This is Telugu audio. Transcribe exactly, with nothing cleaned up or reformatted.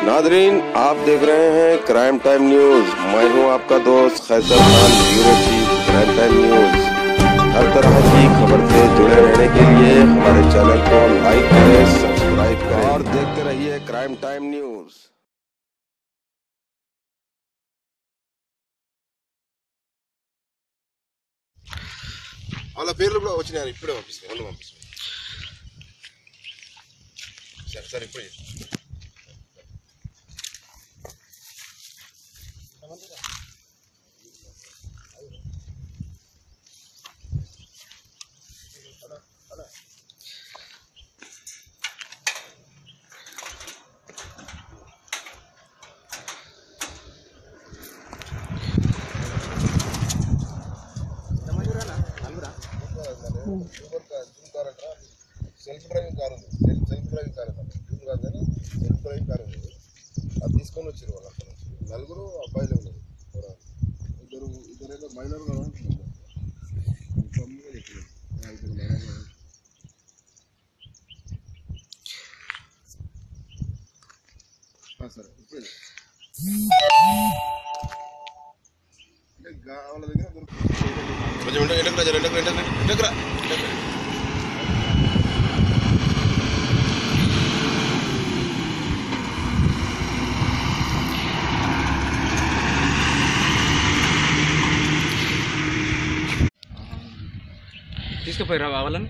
नादरीन, आप देख रहे हैं क्राइम टाइम न्यूज। मैं हूं आपका दोस्त Qaiser Khan, bureau chief crime time news. हर तरह की खबर से जुड़े रहने के लिए हमारे चैनल को लाइक करें, सब्सक्राइब करें और देखते रहिए क्राइम टाइम न्यूज। వాళ్ళ పేర్లు కూడా వచ్చినాయి, ఇప్పుడే పంపిస్తాను, వాళ్ళు పంపిస్తాను. సరే సరే ఇప్పుడే సెల్ఫ్ డ్రైవింగ్ కార్ ఉంది, సెల్ఫ్ డ్రైవింగ్ కార్ ఉంది, జూమ్ కాదు కానీ సెల్ఫ్ డ్రైవింగ్ కార్ ఉంది. అది తీసుకొని వచ్చారు వాళ్ళు. అక్కడ నుంచి నలుగురు అబ్బాయిలు ఉన్నారు, ఇద్దరు ఇద్దరు మహిళలు కదా అంటున్నారు. ఇద్దరు మహిళలు సరే ఇప్పుడు అంటే వాళ్ళ దగ్గర కొంచెం ఎండకు రాజా, ఎండకు ఎండకు ఎండకు రా తీసుకుపోయి రా వాళ్ళని.